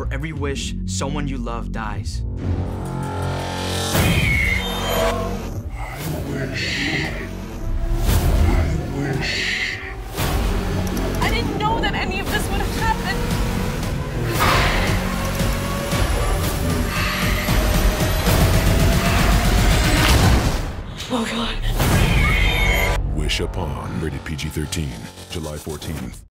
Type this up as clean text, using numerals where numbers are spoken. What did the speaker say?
For every wish, someone you love dies. I didn't know that any of this would have happened. Oh, God. Wish Upon, rated PG-13, July 14th.